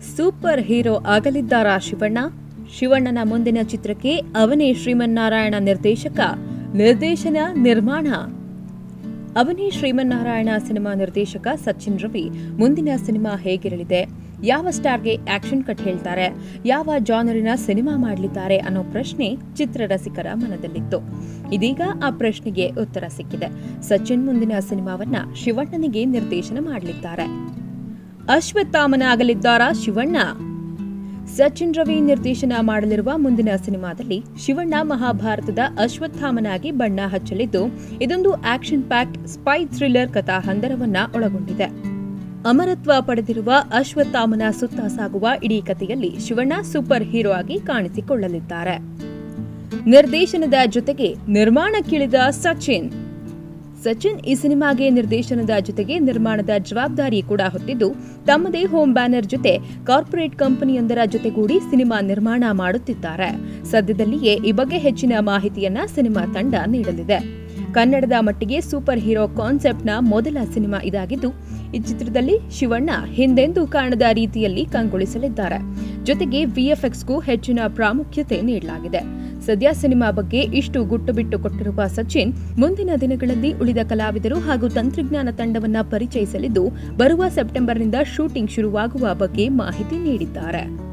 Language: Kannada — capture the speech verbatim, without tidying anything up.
ಸೂಪರ್ ಹೀರೋ ಆಗಲಿದ್ದಾರಾ ಶಿವಣ್ಣ? ಶಿವಣ್ಣನ ಮುಂದಿನ ಚಿತ್ರಕ್ಕೆ ಅವನೇ ಶ್ರೀಮನ್ನಾರಾಯಣ ನಿರ್ದೇಶಕ, ನಿರ್ದೇಶನ ನಿರ್ಮಾಣ. ಅವನೇ ಶ್ರೀಮನ್ನಾರಾಯಣ ಸಿನಿಮಾ ನಿರ್ದೇಶಕ ಸಚಿನ್ ರವಿ ಮುಂದಿನ ಸಿನಿಮಾ ಹೇಗಿರಲಿದೆ, ಯಾವ ಸ್ಟಾರ್ಗೆ ಆಕ್ಷನ್ ಕಟ್ ಹೇಳ್ತಾರೆ, ಯಾವ ಜಾನರಿನ ಸಿನಿಮಾ ಮಾಡಲಿದ್ದಾರೆ ಅನ್ನೋ ಪ್ರಶ್ನೆ ಚಿತ್ರರಸಿಕರ ಮನದಲ್ಲಿತ್ತು. ಇದೀಗ ಆ ಪ್ರಶ್ನೆಗೆ ಉತ್ತರ ಸಿಕ್ಕಿದೆ. ಸಚಿನ್ ಮುಂದಿನ ಸಿನಿಮಾವನ್ನ ಶಿವಣ್ಣನಿಗೆ ನಿರ್ದೇಶನ ಮಾಡಲಿದ್ದಾರೆ. ಅಶ್ವತ್ಥಾಮನ ಆಗಲಿದ್ದಾರಾ ಶಿವಣ್ಣ? ಸಚಿನ್ ರವಿ ನಿರ್ದೇಶನ ಮಾಡಲಿರುವ ಮುಂದಿನ ಸಿನಿಮಾದಲ್ಲಿ ಶಿವಣ್ಣ ಮಹಾಭಾರತದ ಅಶ್ವತ್ಥಾಮನಾಗಿ ಬಣ್ಣ ಹಚ್ಚಲಿದ್ದು, ಇದೊಂದು ಆಕ್ಷನ್ ಪ್ಯಾಕ್ಡ್ ಸ್ಪೈ ಥ್ರಿಲ್ಲರ್ ಕಥಾಹಂದರವನ್ನ ಒಳಗೊಂಡಿದೆ. ಅಮರತ್ವ ಪಡೆದಿರುವ ಅಶ್ವತ್ಥಾಮನ ಸುತ್ತ ಸಾಗುವ ಇಡೀ ಕಥೆಯಲ್ಲಿ ಶಿವಣ್ಣ ಸೂಪರ್ ಹೀರೋ ಆಗಿ ಕಾಣಿಸಿಕೊಳ್ಳಲಿದ್ದಾರೆ. ನಿರ್ದೇಶನದ ಜೊತೆಗೆ ನಿರ್ಮಾಣಕ್ಕಿಳಿದ ಸಚಿನ್ ಸಚಿನ್ ಈ ಸಿನಿಮಾಗೆ ನಿರ್ದೇಶನದ ಜೊತೆಗೆ ನಿರ್ಮಾಣದ ಜವಾಬ್ದಾರಿ ಕೂಡ ಹೊತ್ತಿದ್ದು, ತಮ್ಮದೇ ಹೋಮ್ ಬ್ಯಾನರ್ ಜೊತೆ ಕಾರ್ಪೊರೇಟ್ ಕಂಪನಿಯೊಂದರ ಜೊತೆಗೂಡಿ ಸಿನಿಮಾ ನಿರ್ಮಾಣ ಮಾಡುತ್ತಿದ್ದಾರೆ. ಸದ್ಯದಲ್ಲಿಯೇ ಈ ಬಗ್ಗೆ ಹೆಚ್ಚಿನ ಮಾಹಿತಿಯನ್ನ ಸಿನಿಮಾ ತಂಡ ನೀಡಲಿದೆ. ಕನ್ನಡದ ಮಟ್ಟಿಗೆ ಸೂಪರ್ ಹೀರೋ ಕಾನ್ಸೆಪ್ಟ್ನ ಮೊದಲ ಸಿನಿಮಾ ಇದಾಗಿದ್ದು, ಈ ಚಿತ್ರದಲ್ಲಿ ಶಿವಣ್ಣ ಹಿಂದೆಂದೂ ಕಾಣದ ರೀತಿಯಲ್ಲಿ ಕಂಗೊಳಿಸಲಿದ್ದಾರೆ. ಜೊತೆಗೆ ವಿಎಫ್ಎಕ್ಸ್ಗೂ ಹೆಚ್ಚಿನ ಪ್ರಾಮುಖ್ಯತೆ ನೀಡಲಾಗಿದೆ. ಸದ್ಯ ಸಿನಿಮಾ ಬಗ್ಗೆ ಇಷ್ಟು ಗುಟ್ಟು ಬಿಟ್ಟು ಕೊಟ್ಟಿರುವ ಸಚಿನ್, ಮುಂದಿನ ದಿನಗಳಲ್ಲಿ ಉಳಿದ ಕಲಾವಿದರು ಹಾಗೂ ತಂತ್ರಜ್ಞಾನ ತಂಡವನ್ನ ಪರಿಚಯಿಸಲಿದ್ದು, ಬರುವ ಸೆಪ್ಟೆಂಬರ್ನಿಂದ ಶೂಟಿಂಗ್ ಶುರುವಾಗುವ ಬಗ್ಗೆ ಮಾಹಿತಿ ನೀಡಿದ್ದಾರೆ.